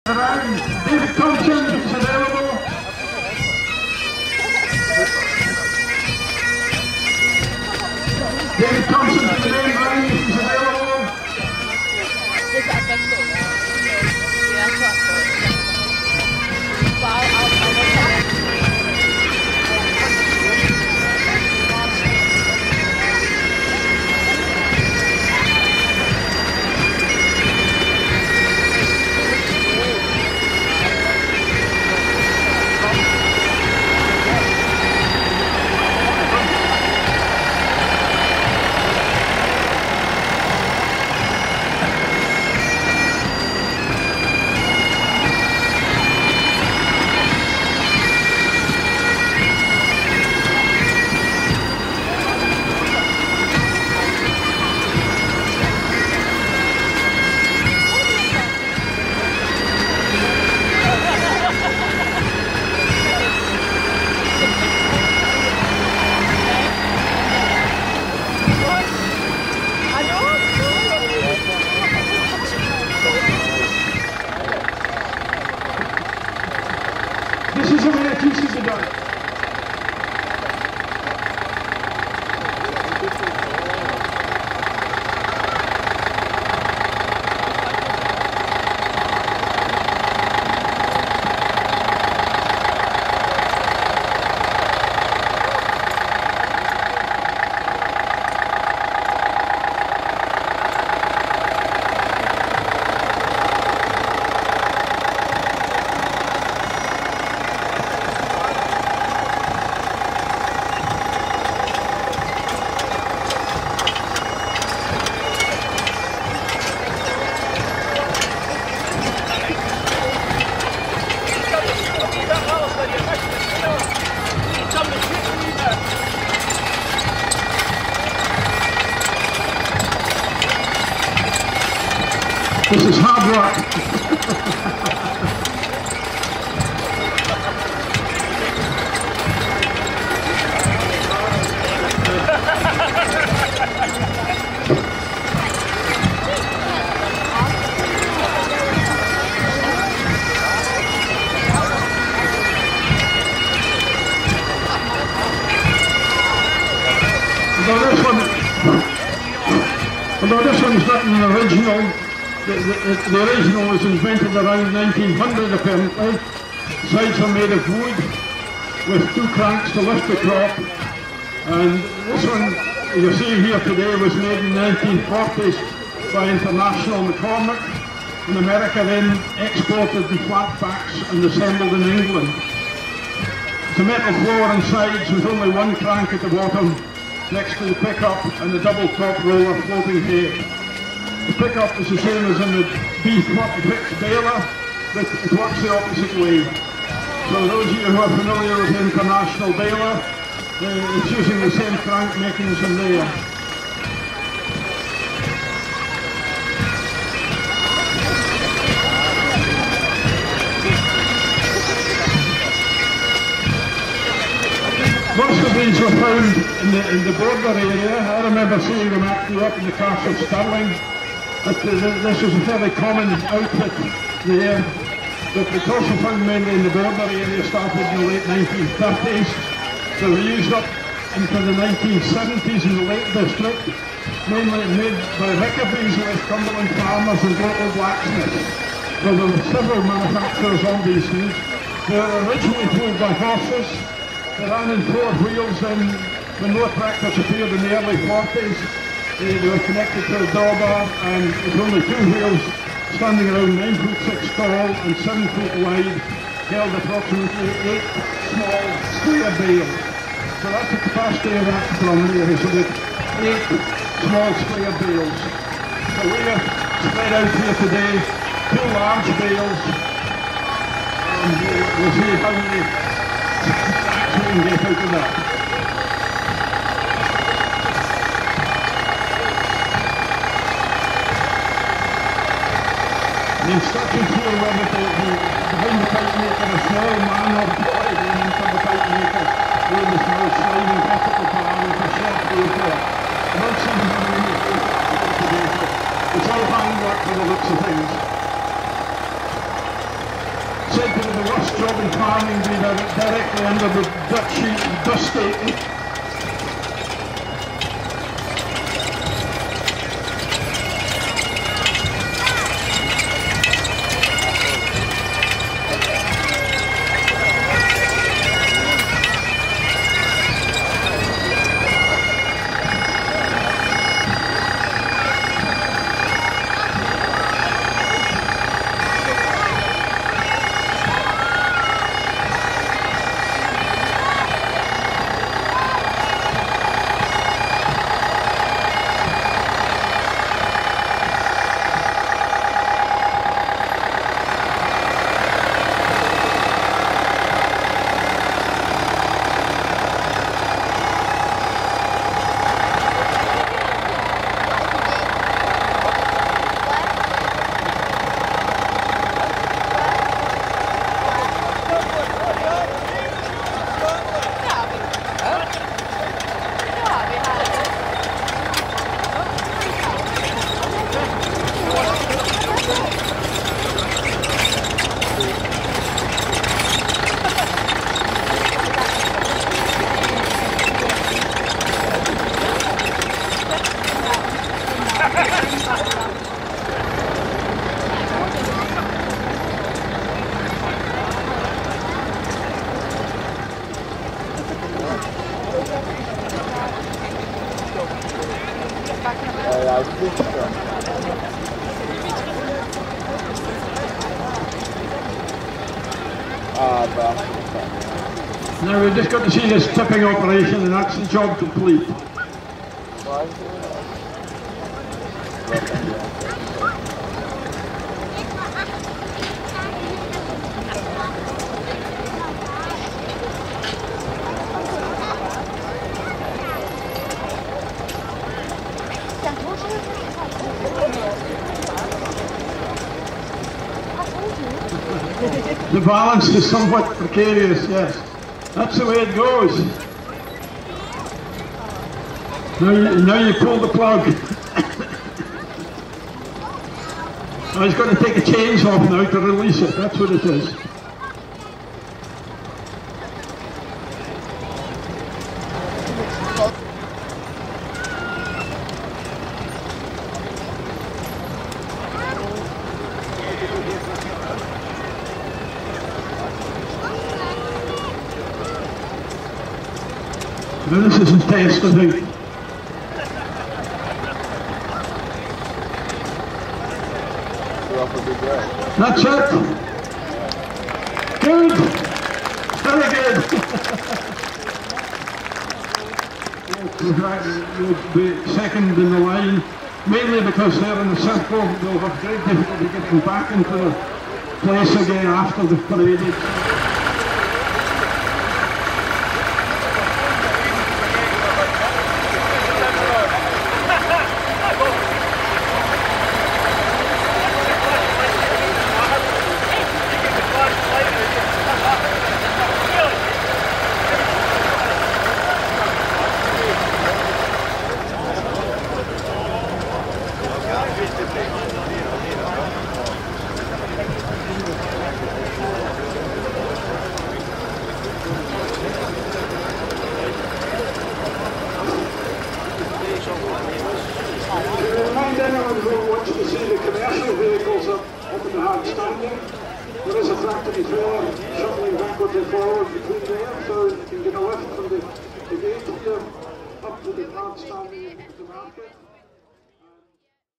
Around. David Thompson is available. David Thompson to the main line is available. This is the way it used to be done. This is hard work. Although this one's not an original. The original was invented around 1900 apparently. Sides are made of wood with two cranks to lift the crop, and this one you see here today was made in the 1940s by International McCormick in America, then exported in flat packs and assembled in England. It's a metal floor and sides with only one crank at the bottom next to the pickup and the double top roller floating head. The pickup is the same as in the B46 baler, but it works the opposite way. So those of you who are familiar with the International baler, it's using the same crank mechanism there. Most of these were found in the border area. I remember seeing them actually up in the Castle of Stirling. But this was a fairly common outfit there. But it's also found mainly in the border area, started in the late 1930s. So they used up into the 1970s in the Lake District, mainly made by Rickaby's, West Cumberland farmers and local blacksmiths. So there were several manufacturers on these things. They were originally pulled by horses. They ran in 4 wheels, then when no tractors appeared in the early 40s, they were connected to a drawbar, and with only 2 wheels standing around 9'6" tall and 7 feet wide, held approximately 8 small square bales. So that's the capacity of that drum there, is about 8 small square bales. So we are spread out here today, 2 large bales, and we'll see how many stacks we can get out of that. The instructions here were that behind the pipe maker, a small man or boy aiming for the pipe maker, with the small sliding vertical bar with a short paper. I don't see them having any paper today, but it's all handwork for the looks of things. said to be the worst job in farming, being directly under the dirt sheet and dusty. Now we've just got to see this tipping operation, and that's the job complete. The balance is somewhat precarious, yes. That's the way it goes. Now you pull the plug. Now he's got to take a chains off now to release it. That's what it is. Now this is a test, I think. That's it. Good. Very good. You'll be second in the line, mainly because they're in the circle. They'll have great difficulty getting back into the place again after the parade. There is a tractor trailer shuttling backwards and forwards between there, so you can get a lift from the gate here up to the cart stand in the market.